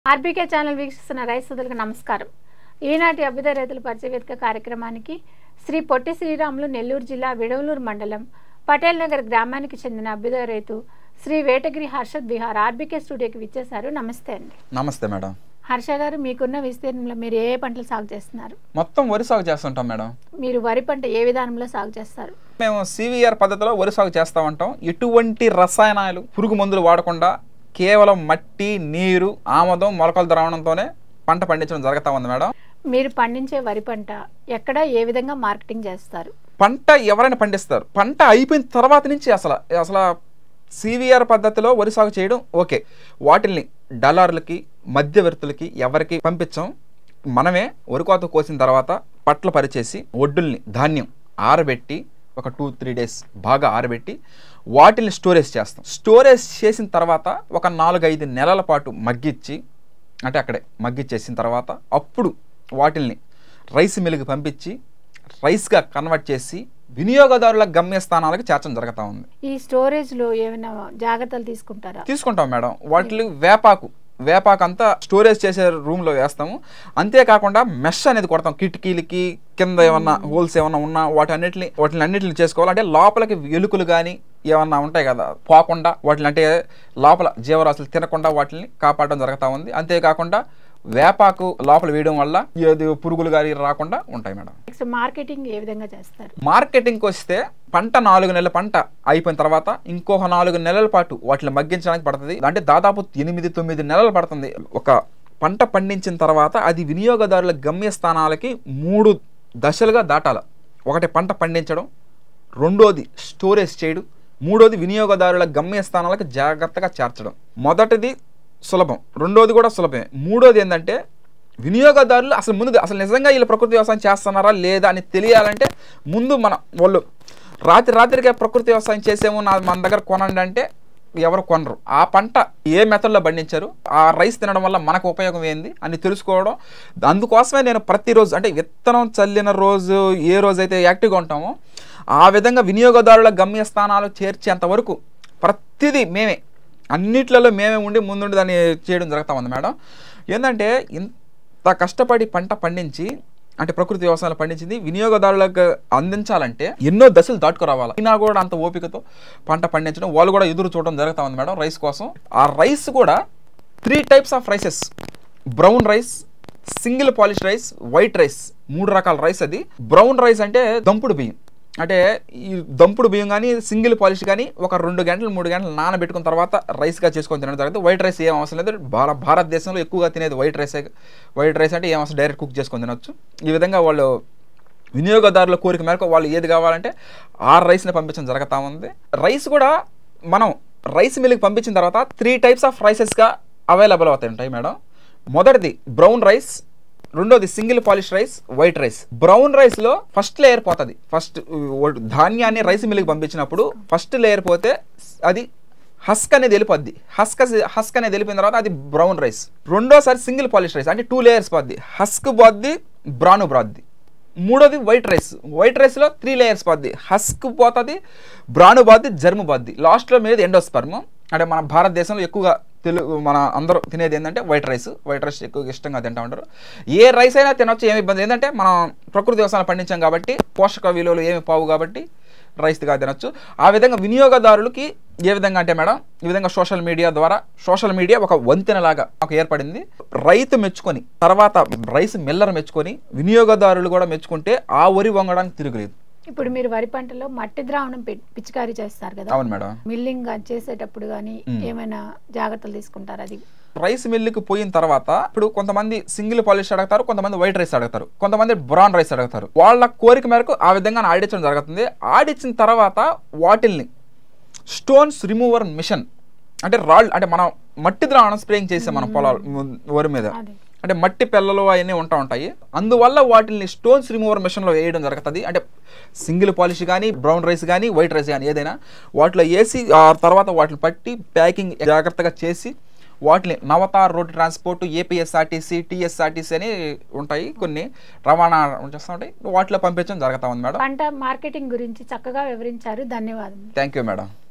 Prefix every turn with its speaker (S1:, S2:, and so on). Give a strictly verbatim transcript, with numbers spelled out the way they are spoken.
S1: RBK channel వీక్షిస్తున్న రైతు సోదరులకు నమస్కారం. ఈనాటి అభ్యుదయ రైతుల పరిచయ వేదిక కార్యక్రమానికి శ్రీ పొట్టి శ్రీరాములు నెల్లూరు జిల్లా విడవలూరు మండలం పటేల్ నగర్ గ్రామానికి చెందిన అభ్యుదయ రైతు శ్రీ వేటగిరి హర్షద్ బిహార్ ఆర్బీకే స్టూడియోకి విచ్చేశారు. నమస్తే అండి.
S2: నమస్తే మేడం.
S1: హర్ష గారు, మీకున్న విస్తీర్ణంలో మీరు ఏ పంటలు సాగు చేస్తున్నారు?
S2: మొత్తం వరి సాగు చేస్తుంటాం మేడం.
S1: మీరు వరి పంట ఏ విధానంలో సాగు చేస్తారు?
S2: మేము సివిఆర్ పద్ధతిలో వరి సాగు చేస్తూ ఉంటాం. ఎటువంటి రసాయనాలు పురుగు మందులు వాడకుండా కేవలం మట్టి, నీరు, ఆమదం, మొలకల ద్రావణంతోనే పంట పండించడం జరుగుతూ ఉంది మేడం.
S1: మీరు పండించే వరి పంట ఎక్కడ ఏ విధంగా మార్కెటింగ్ చేస్తారు?
S2: పంట ఎవరైనా పండిస్తారు. పంట అయిపోయిన తర్వాత నుంచి అసలు అసలు సివిఆర్ పద్ధతిలో వరి సాగు చేయడం ఓకే. వాటిల్ని డలార్లకి, మధ్యవర్తులకి ఎవరికి పంపించాం. మనమే వరి కోత కోసిన తర్వాత పట్ల పరిచేసి ఒడ్డుల్ని ధాన్యం ఆరబెట్టి ఒక టూ త్రీ డేస్ బాగా ఆరబెట్టి వాటిని స్టోరేజ్ చేస్తాం. స్టోరేజ్ చేసిన తర్వాత ఒక నాలుగైదు నెలల పాటు మగ్గిచ్చి, అంటే అక్కడే మగ్గిచ్చేసిన తర్వాత అప్పుడు వాటిల్ని రైస్ మిల్లుకి పంపించి రైస్గా కన్వర్ట్ చేసి వినియోగదారుల గమ్యస్థానాలకు చేర్చడం జరుగుతూ ఉంది.
S1: ఈ స్టోరేజ్లో ఏమైనా జాగ్రత్తలు తీసుకుంటారా?
S2: తీసుకుంటాం మేడం. వాటిని వేపాకు వేపాకు అంతా స్టోరేజ్ చేసే రూమ్లో వేస్తాము. అంతేకాకుండా మెష్ అనేది కొడతాం. కిటికీలకి కింద ఏమన్నా హోల్స్ ఏమన్నా ఉన్నా వాటి అన్నిటిని వాటిని అన్నిటిని చేసుకోవాలి. అంటే లోపలికి ఎలుకలు కానీ ఏమన్నా ఉంటాయి కదా, పోకుండా వాటిని, అంటే లోపల జీవరాశులు తినకుండా వాటిని కాపాడడం జరుగుతూ ఉంది. అంతేకాకుండా వేపాకు లోపల వేయడం వల్ల ఏది పురుగులు గారి రాకుండా ఉంటాయి మేడం.
S1: నెక్స్ట్ మార్కెటింగ్ ఏ విధంగా చేస్తారు?
S2: మార్కెటింగ్కి వస్తే పంట నాలుగు నెలల పంట అయిపోయిన తర్వాత ఇంకొక నాలుగు నెలల పాటు వాటిని మగ్గించడానికి పడుతుంది. అంటే దాదాపు ఎనిమిది తొమ్మిది నెలలు పడుతుంది. ఒక పంట పండించిన తర్వాత అది వినియోగదారుల గమ్యస్థానాలకి మూడు దశలుగా దాటాలి. ఒకటి పంట పండించడం, రెండోది స్టోరేజ్ చేయడం, మూడోది వినియోగదారుల గమ్యస్థానాలకు జాగ్రత్తగా చేర్చడం. మొదటిది సులభం, రెండోది కూడా సులభమే. మూడోది ఏంటంటే వినియోగదారులు అసలు ముందు అసలు నిజంగా వీళ్ళు ప్రకృతి వ్యవసాయం చేస్తున్నారా లేదా అని తెలియాలంటే ముందు మన వాళ్ళు రాత్రి రాత్రిగా ప్రకృతి వ్యవసాయం చేసేమో నా మన దగ్గర కొనండి అంటే ఎవరు కొనరు. ఆ పంట ఏ మెథడ్లో పండించారు, ఆ రైస్ తినడం వల్ల మనకు ఉపయోగం ఏంది అని తెలుసుకోవడం. అందుకోసమే నేను ప్రతిరోజు, అంటే విత్తనం చల్లిన రోజు ఏ రోజైతే యాక్టివ్గా ఉంటామో ఆ విధంగా వినియోగదారుల గమ్యస్థానాలు చేర్చేంత వరకు ప్రతిదీ మేమే అన్నిట్లలో మేమే ఉండి ముందుండి దాన్ని చేయడం జరుగుతూ ఉంది మేడం. ఏంటంటే ఇంత కష్టపడి పంట పండించి, అంటే ప్రకృతి వ్యవసాయాలు పండించింది వినియోగదారులకు అందించాలంటే ఎన్నో దశలు దాటుకురావాలి. అయినా కూడా అంత ఓపికతో పంట పండించడం, వాళ్ళు కూడా ఎదురు చూడడం జరుగుతూ ఉంది మేడం రైస్ కోసం. ఆ రైస్ కూడా three types of rices: brown rice, single polish rice, white rice, మూడు రకాల రైస్. అది బ్రౌన్ రైస్ అంటే దంపుడు బియ్యం. అంటే ఈ దంపుడు బియ్యం కానీ సింగిల్ పాలిష్ కానీ ఒక రెండు గంటలు మూడు గంటలు నానబెట్టుకున్న తర్వాత రైస్గా చేసుకొని తినడం జరుగుతుంది. వైట్ రైస్ ఏం అవసరం లేదు. భార భారతదేశంలో ఎక్కువగా తినేది వైట్ రైసే. వైట్ రైస్ అంటే ఏం అవసరం, డైరెక్ట్ కుక్ చేసుకొని తినవచ్చు. ఈ విధంగా వాళ్ళు వినియోగదారుల కోరిక మేరకు వాళ్ళు ఏది కావాలంటే ఆ రైస్ని పంపించడం జరుగుతూ ఉంది. రైస్ కూడా మనం రైస్ మిల్లుకి పంపించిన తర్వాత త్రీ టైప్స్ ఆఫ్ రైసెస్గా అవైలబుల్ అవుతాయి ఉంటాయి మేడం. మొదటిది బ్రౌన్ రైస్, రెండోది single polish rice, white rice. Brown రైస్లో ఫస్ట్ లేయర్ పోతుంది. ఫస్ట్ ధాన్యాన్ని రైస్ మిల్లుకి పంపించినప్పుడు ఫస్ట్ లేయర్ పోతే అది హస్క్ అనేది వెళ్ళిపోద్ది. హస్క్ హస్క్ అనేది వెళ్ళిపోయిన తర్వాత అది బ్రౌన్ రైస్. రెండోసారి సింగిల్ పాలిష్ రైస్ అంటే టూ లేయర్స్ పోద్ది. హస్క్ పోద్ది, బ్రాను పోద్ది. మూడోది వైట్ రైస్. వైట్ రైస్లో త్రీ లేయర్స్ పోద్ది. హస్క్ పోతుంది, బ్రాను పోద్ది, జర్ము పోద్ది. లాస్ట్లో మీద ఎండోస్పర్మ్. అంటే మన భారతదేశంలో ఎక్కువగా తెలుగు మన అందరూ తినేది ఏంటంటే వైట్ రైస్. వైట్ రైస్ ఎక్కువగా ఇష్టంగా తింటూ ఉంటారు. ఏ రైస్ అయినా తినొచ్చు, ఏమి ఇబ్బంది. ఏంటంటే మనం ప్రకృతి వ్యవసాయం పండించాం కాబట్టి పోషక విలువలు ఏమి పోవు కాబట్టి రైస్గా తినొచ్చు. ఆ విధంగా వినియోగదారులకి ఏ విధంగా అంటే మేడం, ఈ విధంగా సోషల్ మీడియా ద్వారా, సోషల్ మీడియా ఒక వంతెనలాగా ఒక ఏర్పడింది. రైతు మెచ్చుకొని తర్వాత రైస్ మిల్లర్ మెచ్చుకొని వినియోగదారులు కూడా మెచ్చుకుంటే ఆ వరి వంగడానికి తిరుగులేదు.
S1: ఇప్పుడు మీరు వరి పంటలో మట్టి ద్రావణం పిచికారీ చేస్తారు కదా?
S2: అవును మేడం.
S1: మిల్లింగ్ చేసేటప్పుడు కానీ ఏమైనా జాగ్రత్తలు తీసుకుంటారు? అది
S2: రైస్ మిల్లుకి పోయిన తర్వాత ఇప్పుడు కొంతమంది సింగిల్ పాలిష్ అడుగుతారు, కొంతమంది వైట్ రైస్ అడుగుతారు, కొంతమంది బ్రౌన్ రైస్ అడుగుతారు. వాళ్ళ కోరిక మేరకు ఆ విధంగా ఆడించడం జరుగుతుంది. ఆడించిన తర్వాత వాటిల్ని స్టోన్స్ రిమూవర్ మిషన్, అంటే రాళ్ళు, అంటే మనం మట్టి ద్రావణం స్ప్రేయింగ్ చేసాం మన పొలాలు వరి మీద, అంటే మట్టి పిల్లలు అవన్నీ ఉంటా ఉంటాయి. అందువల్ల వాటిని స్టోన్స్ రిమూవర్ మిషన్లో వేయడం జరుగుతుంది. అంటే సింగిల్ పాలిష్ కానీ బ్రౌన్ రైస్ కానీ వైట్ రైస్ కానీ ఏదైనా వాటిలో వేసి ఆ తర్వాత వాటిని పట్టి ప్యాకింగ్ జాగ్రత్తగా చేసి వాటిని నవతార్ రోడ్ ట్రాన్స్పోర్ట్, ఏపీఎస్ఆర్టీసీ, టీఎస్ఆర్టీసీ అని ఉంటాయి, కొన్ని రవాణా చేస్తూ ఉంటాయి, వాటిలో పంపించడం జరుగుతూ ఉంది మేడం.
S1: పంట మార్కెటింగ్ గురించి చక్కగా వివరించారు. ధన్యవాదాలు.
S2: Thank you madam.